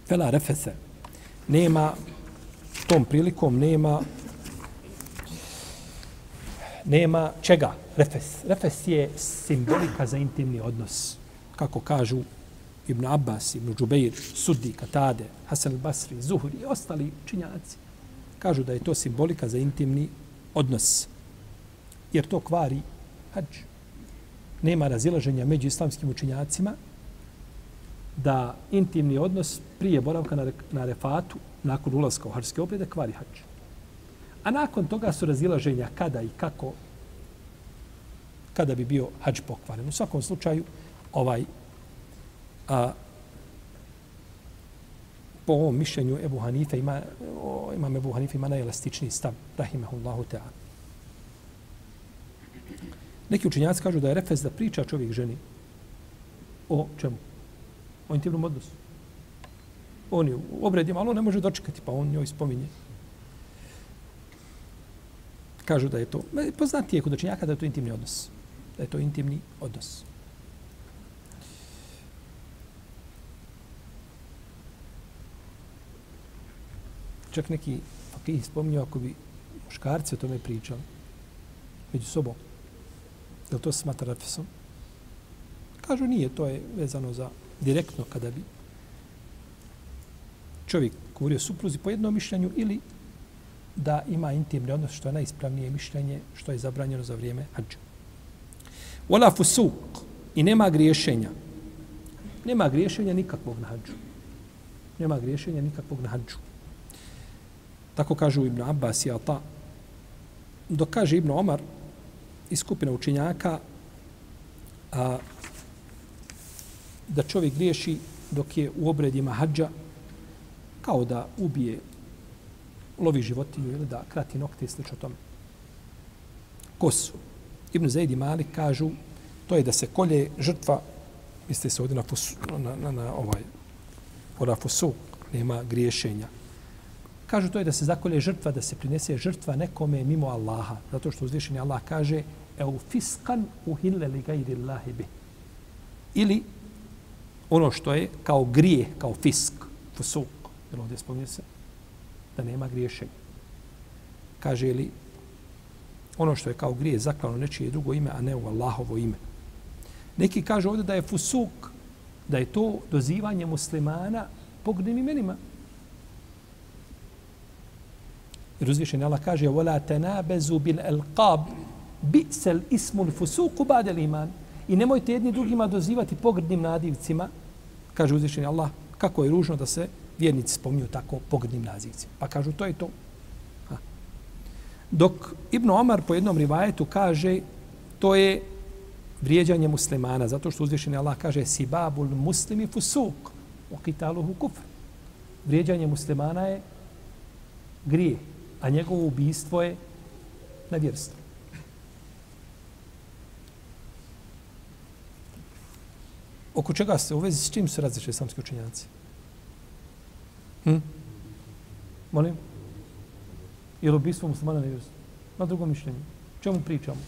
Fela refese. Nema, tom prilikom nema čega? Refes. Refes je simbolika za intimni odnos. Kako kažu Ibn Abbas, Ibn Džubeir, Suddi, Katade, Hasan al-Basri, Zuhri i ostali činjaci. Kažu da je to simbolika za intimni odnos. Jer to kvari hadž. Nema razilaženja među islamskim učinjacima da intimni odnos prije boravka na Arefatu, nakon ulaska u hadžske obrede, kvari hadž. A nakon toga su razilaženja kada i kako, kada bi bio hadž pokvaren. U svakom slučaju, po ovom mišljenju imam Ebu Hanife ima najelastičniji stav, rahimahullahu ta'ala. Neki učenjaci kažu da je refes da priča čovjek ženi o čemu? O intimnom odnosu. On je u obredima, ali on ne može dočekati, pa on njoj spominje. Kažu da je to, poznati je kod učenjaka da je to intimni odnos. Da je to intimni odnos. Čak neki fakih spominju ako bi muškarci o tome pričali među sobom. Da li to se smatra refesom? Kažu nije, to je vezano za direktno kada bi čovjek govorio supruzi po jednom mišljenju ili da ima intimni odnos, što je najispravnije mišljenje, što je zabranjeno za vrijeme hadža. Wala fusuk, i nema griješenja. Nema griješenja nikakvog na hadžu. Nema griješenja nikakvog na hadžu. Tako kažu Ibn Abbas i Ata. Dok kaže Ibn Omar i skupina učenjaka da čovjek griješi dok je u obredima hadža kao da ubije, lovi životinju ili da krati nokte i slično tome. Kosu. Ibn Zaid i Malik kažu to je da se kolje žrtva, mislite se ovdje na fusuk, nema griješenja. Kažu to je da se zakolje žrtva, da se prinese žrtva nekome mimo Allaha. Zato što uzvišeni Allah kaže eu fiskan uhille li gajri Allahi bih. Ili ono što je kao grije, kao fisk, fusuk. Jer ovdje spominje se da nema griješenja. Kaže li ono što je kao grije zaklano nečije drugo ime, a ne u Allahovo ime. Neki kažu ovdje da je fusuk, da je to dozivanje muslimana pogrdnim imenima. Jer uzvišeni Allah kaže وَلَا تَنَابَزُوا بِالْأَلْقَابِ بِئْسَ الْإِسْمُ الْفُسُوقُ بَعْدَ الْإِيمَانِ. I nemojte jedni drugima dozivati pogrdnim nadivcima, kaže uzvišeni Allah, kako je ružno da se vjernici spominju tako pogrdnim nazivcima. Pa kažu to je to. Dok Ibn Omar po jednom rivajetu kaže to je vrijeđanje muslimana, zato što uzvišeni Allah kaže sibabul muslimi fusuk wa qitaluhu kufr. Vrijeđanje muslimana je grije, a njegovo ubijstvo je nevjerstvo. Oko čega se u vezi s čim su različite islamski učenjaci? Molim? Je li ubijstvo muslimana nevjerstvo? Na drugom mišljenju. Čemu pričamo?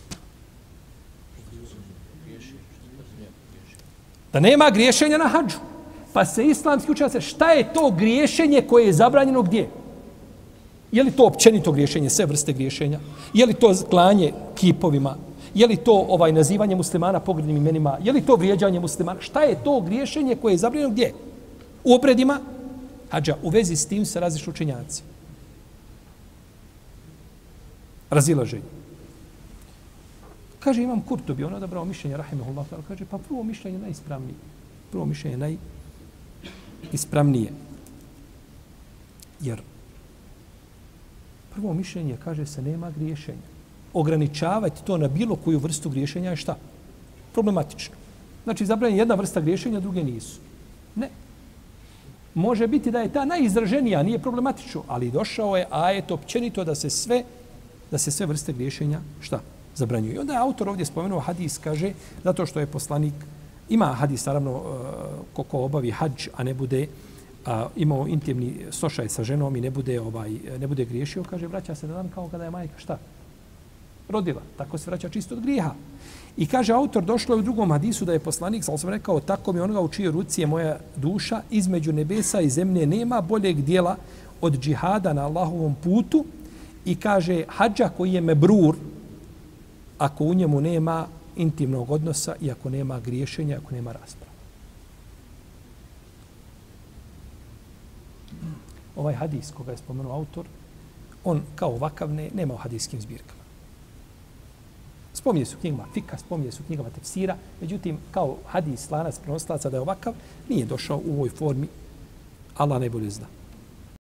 Da nema griješenja na hadžu. Pa se islamski učenjaci, šta je to griješenje koje je zabranjeno gdje? Je li to općenito griješenje, sve vrste griješenja? Je li to klanje kipovima? Je li to nazivanje muslimana pogrdnim imenima? Je li to vrijeđanje muslimana? Šta je to griješenje koje je zabranjeno gdje? U obredima hadža. U vezi s tim se različni učenjaci. Razilaženje. Kaže imam Kurtubi, on odabrao mišljenje, rahimahullah, kaže pa prvo mišljenje najispravnije. Prvo mišljenje najispravnije. Jer prvo mišljenje, kaže se, nema griješenja. Ograničavati to na bilo koju vrstu griješenja je šta? Problematično. Znači, zabranjena jedna vrsta griješenja, druge nisu. Ne. Može biti da je ta najizraženija, nije problematično, ali došao je ajet općenito da se sve vrste griješenja šta? Zabranjuju. I onda je autor ovdje spomenuo hadis, kaže, zato što je poslanik, ima hadis, naravno, ko obavi hadž, a ne bude imao intimni sošaj sa ženom i ne bude griješio, kaže, vraća se na dan kao kada je majka šta? Rodila. Tako se vraća čisto od grijeha. I kaže autor, došlo je u drugom hadisu da je poslanik, sam rekao, tako mi onoga u čijoj ruci je moja duša, između nebesa i zemlje nema boljeg dijela od džihada na Allahovom putu. I kaže, hadža koji je mebrur, ako u njemu nema intimnog odnosa i ako nema griješenja, ako nema rasprava. Ovaj hadis koga je spomenuo autor, on kao ovakav nema u hadijskim zbirkama. Spominje su knjigama fika, spominje su knjigama tefsira, međutim, kao hadis, lanac, prenoslaca da je ovakav, nije došao u ovoj formi. Allah najbolje zna.